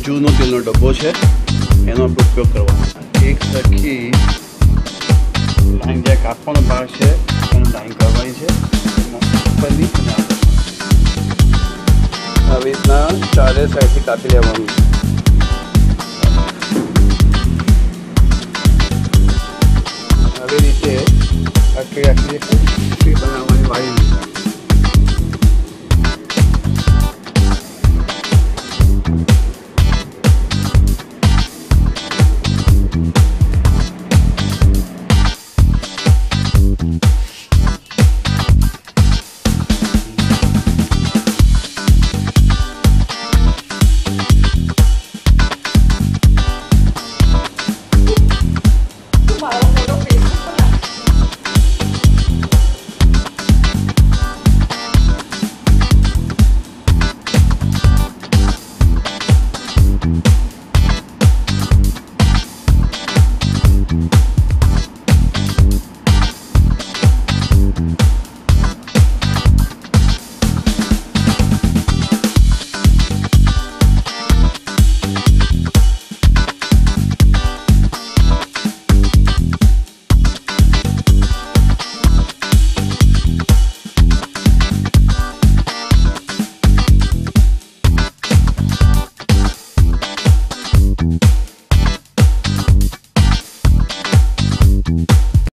જૂનો તેલનો ડબ્બો છે એનો આપણે ઉપયોગ કરવાનો. એક સરખી લાઈન જે કાપવાનો ભાગ છે એનો લાઈન કરવાની છે. ઉપરની આવી રીતના ચારે સાઈડથી કાપી લેવાનું. આવી રીતે આખી બનાવવાની વાળી